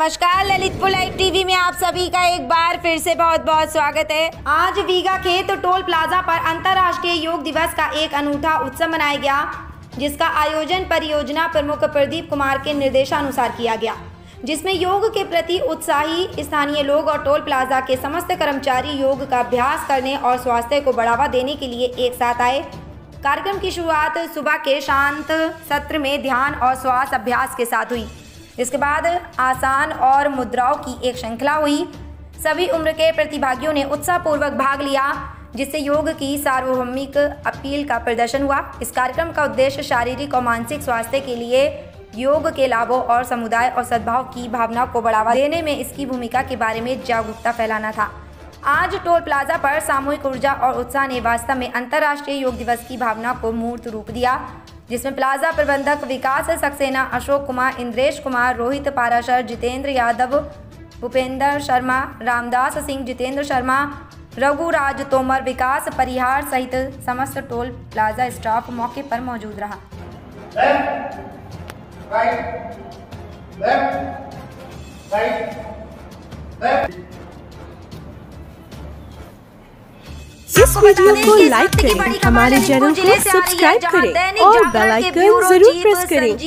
नमस्कार, Lalitpur live TV में आप सभी का एक बार फिर से बहुत बहुत स्वागत है। आज वीगा खेत टोल प्लाजा पर अंतर्राष्ट्रीय योग दिवस का एक अनूठा उत्सव मनाया गया, जिसका आयोजन परियोजना प्रमुख प्रदीप कुमार के निर्देशानुसार किया गया, जिसमें योग के प्रति उत्साही स्थानीय लोग और टोल प्लाजा के समस्त कर्मचारी योग का अभ्यास करने और स्वास्थ्य को बढ़ावा देने के लिए एक साथ आए। कार्यक्रम की शुरुआत सुबह के शांत सत्र में ध्यान और श्वास अभ्यास के साथ हुई। इसके बाद आसान और मुद्राओं की एक श्रृंखला हुई। सभी उम्र के प्रतिभागियों ने उत्साहपूर्वक भाग लिया, जिससे योग की सार्वभौमिक अपील का प्रदर्शन हुआ। इस कार्यक्रम का उद्देश्य शारीरिक और मानसिक स्वास्थ्य के लिए योग के लाभों और समुदाय और सद्भाव की भावना को बढ़ावा देने में इसकी भूमिका के बारे में जागरूकता फैलाना था। आज टोल प्लाजा पर सामूहिक ऊर्जा और उत्साह ने वास्तव में अंतर्राष्ट्रीय योग दिवस की भावना को मूर्त रूप दिया, जिसमें प्लाजा प्रबंधक विकास सक्सेना, अशोक कुमार, इंद्रेश कुमार, रोहित पाराशर, जितेंद्र यादव, भूपेंद्र शर्मा, रामदास सिंह, जितेंद्र शर्मा, रघुराज तोमर, विकास परिहार सहित समस्त टोल प्लाजा स्टाफ मौके पर मौजूद रहा। इस वीडियो को लाइक करें, हमारे चैनल को सब्सक्राइब करें और बेल आइकन जरूर प्रेस करें।